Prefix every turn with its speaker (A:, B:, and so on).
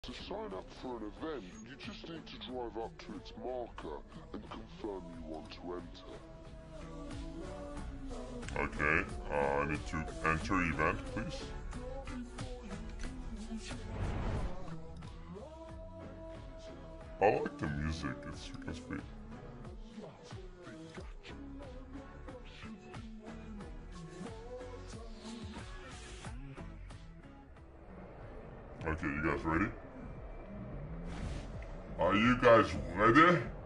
A: To sign up for an event, you just need to drive up to its marker and confirm you want to enter.
B: Okay, I need to enter event, please. I like the music, it's super sweet. Okay, you guys ready? Are you guys ready?